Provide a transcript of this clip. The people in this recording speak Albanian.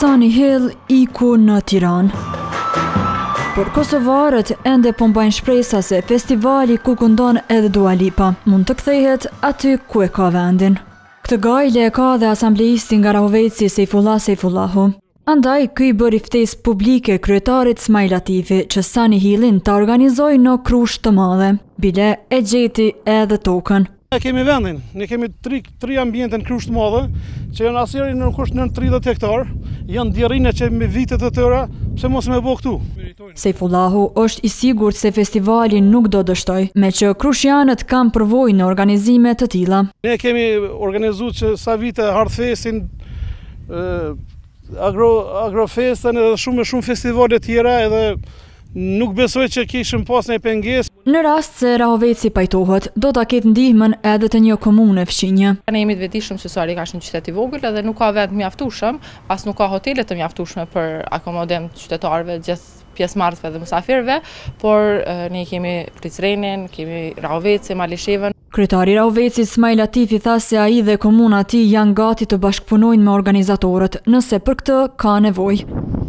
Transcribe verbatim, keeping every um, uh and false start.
Sani Hill iku në Tiranë. Por kosovarët ende po mbajnë shpresa se festivali ku këndon edhe Dua Lipa mund të kthehet aty ku e ka vendin. Këtë gajle e ka dhe asambleisti nga Rahoveci Sejfullah Sejfullahu. Andaj, ky i bëri ftesë publike kryetarit Smajl Latifi që Sani Hillin ta organizojë në Krushë të Madhe. Bile e gjeti edhe tokën. Ne kemi vendin, ne kemi tri, tri ambiente në Krushë të Madhe, që janë asnjëri në kush në tridhjetë hektar, janë djerrine që me vitet e tëra, pse mos me bë këtu. Sejfullahu është i sigurt se festivali nuk do dështoj, me që krushianët kanë përvojë në organizime të tilla. Ne kemi organizuar që sa vite Hardfestin, Agro, Agrofestën edhe shumë e shumë festivale tjera edhe nuk besoj që kishim pas një pengesë. Në rast se Rahoveci pajtohet, do ta ketë ndihmën edhe të një komune fqinje. Ne jemi të vetëdijshëm se Sari ka një qytet i vogël edhe nuk ka vend të mjaftueshëm, as nuk ka hotele të mjaftueshme për akomodim të qytetarëve, gjithë pjesëmarrësve dhe mysafirëve, por ne kemi Prizrenin, kemi Rahoveci, Malishevën. Kryetari Rahovecit Smajl Latifi tha se ai dhe komuna e tij janë gati të bashkëpunojnë me organizatorët nëse për këtë ka nevojë.